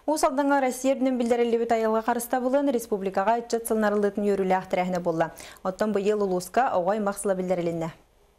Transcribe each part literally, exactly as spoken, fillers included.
Усалданга Россия бинен билдирилибит айылга карыста булын республикага отчет сылнарылытын йөрүле ахтырахны болла. Оттан быйыл улуска огай максыла билдирилинне.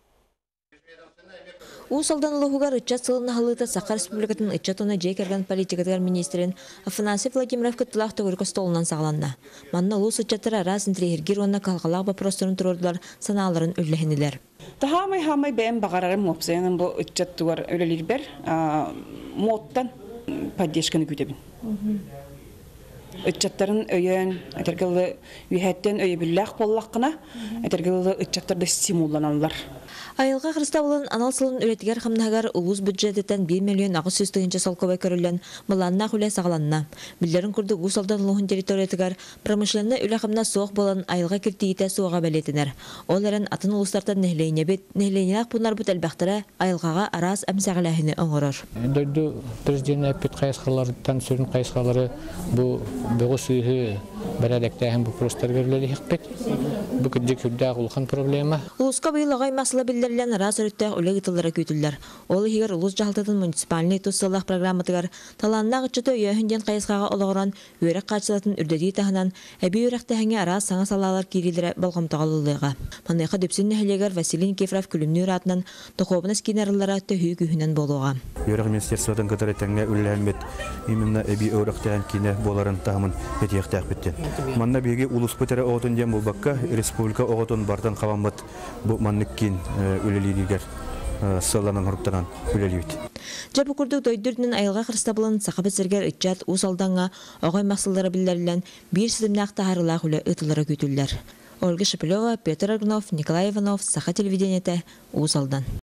Усалдан улугар отчет сылны халыта Саха республикатын отчетына жекерген политикатар министрин Афанасий Владимиров кыттылах төгөркө столунан сагланна. Манна улус отчеттары арас интригер онна калгалак вопростарын турдулар, санааларын үллехинилер. Тахамай хамай бэм багарарын мопсаянын бу отчеттуар өлелербер моттан поддержканы күтебин. Отчеттарын өйөн, этергелы үйһәттен өйө биллах боллаккына, этергелы отчеттарды стимулланалар. Айылга Христавлын анал сылын үретигер хамнагар улус бюджететен bir миллион агыс жүз тыгынча солковай көрүлөн мыланна хүле сагаланна. Билдерин курду усалдан улугун территориятыгар промышленный үле хамна соох болан айылга киртиите суога белетинер. Ол эрен атын улустартан нехлейне бит, нехлейнеак бунар бут элбахтара айылгага арас амсагалахыны оңорор. Дойду президент аппет кайсыгалардан сүрүн кайсыгалары бу бөгө сүйү берелектен бу простор берилери хикпет. Бу күдө күдө улхан проблема. Улуска быйыл агай масла билдирилен арас өрөттөк үле гытыллары күтүлләр. Ол хигер улус жалтатын муниципальный туссалах программатыгар таланна гычыты өйөнден кайсыгага ологоран өрөк качылатын үрдөди тахынан эби өрөктәһәңе арас саңа салалар кирилере болгомтагалылыга. Манайка дөпсүн нәһлегәр Василий Никифоров күлүмнүр атынан тохобны скинерлары төһү күһүнен болуга. Өрөк министрлыктан кытырытаңга үлләнмет именно эби өрөктәһән кине боларын тахмын бетиектәк битте. Манна биге улус пөтөрө отун дем булбакка республика оготун бардан кабамбат бу манныккин үлелигер сылланан хуруптан үлелибит. Жабы курдук дойдурдун айылга Христавлын сакабы сергер ичат усалданга огай максылдары билдирилен бир сидимнакта харылак үле ытылары күтүлләр. Ольга Шепелева, Петр Агнов, Николай Иванов, Саха телевидениете, Усалдан.